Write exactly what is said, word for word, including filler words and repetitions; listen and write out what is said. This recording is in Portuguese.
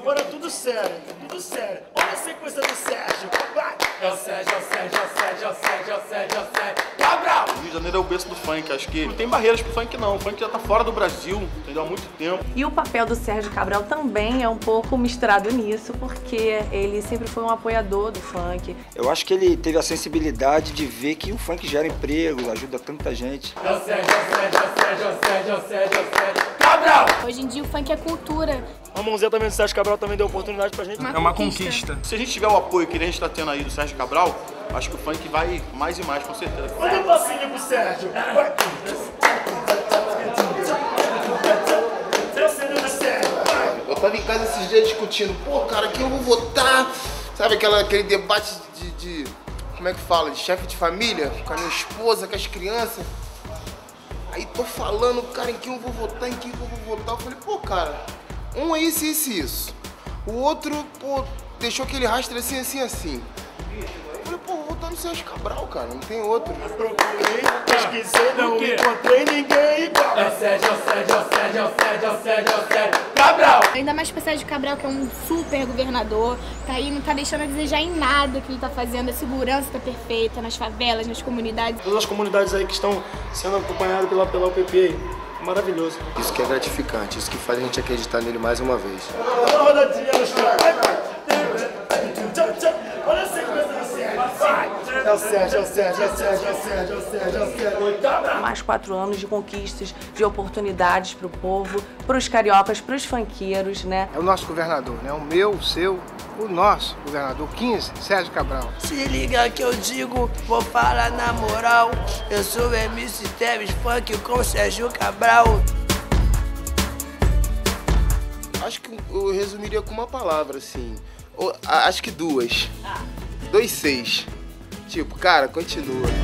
agora é tudo sério, tudo sério. Olha a sequência do Sérgio, vai! É o Sérgio, é o Sérgio, é o Sérgio, é o Sérgio, é o Sérgio, é o Sérgio. Cabral! O Rio de Janeiro é o berço do funk, acho que não tem barreiras pro funk não. O funk já tá fora do Brasil, entendeu? Há muito tempo. E o papel do Sérgio Cabral também é um pouco misturado nisso, porque ele sempre foi um apoiador do funk. Eu acho que ele teve a sensibilidade de ver que o funk gera empregos, ajuda tanta gente. É o Sérgio, é o Sérgio, é o Sérgio, é o Sérgio, é o Sérgio, é o Sérgio. Cabral! Hoje em dia o funk é cultura. A mãozinha também do Sérgio Cabral também deu oportunidade pra gente. Uma É uma conquista. conquista. Se a gente tiver o apoio que a gente tá tendo aí do Sérgio Cabral, acho que o funk vai mais e mais, com certeza. Manda um passinho pro Sérgio. Vai. Descendo do Sérgio, vai. Eu tava em casa esses dias discutindo, pô, cara, quem eu vou votar? Sabe aquela, aquele debate de, de, como é que fala, de chefe de família, com a minha esposa, com as crianças. Aí tô falando, cara, em quem eu vou votar, em quem eu vou votar. Eu falei, pô, cara, um é isso, isso e isso. O outro, pô, deixou aquele rastro assim, assim, assim. Eu falei, pô, vou votar no Sérgio Cabral, cara, não tem outro. Procurei, pesquisei, não encontrei ninguém igual. É o Sérgio, é o Sérgio, é o Sérgio, é o Sérgio, é o Sérgio, é o Sérgio. Cabral! Ainda mais pro Sérgio Cabral, que é um super governador, tá aí, não tá deixando a desejar em nada que ele tá fazendo. A segurança tá perfeita nas favelas, nas comunidades. Todas as comunidades aí que estão sendo acompanhadas pela, pela U P P, maravilhoso. Isso que é gratificante, isso que faz a gente acreditar nele mais uma vez. Dá uma rodadinha nos caras, vai, vai. Olha a sequência do Sérgio, vai. É o Sérgio, é o Sérgio, é o Sérgio, é o Sérgio, é o Sérgio, é o Sérgio. Cabral! Mais quatro anos de conquistas, de oportunidades pro povo, pros cariocas, pros funkeiros, né? É o nosso governador, né? O meu, o seu, o nosso governador, quinze, Sérgio Cabral. Se liga que eu digo, vou falar na moral. Eu sou o M C Teves Funk com Sérgio Cabral. Acho que eu resumiria com uma palavra, assim. Ou, a- acho que duas. Dois seis. Tipo, cara, continua.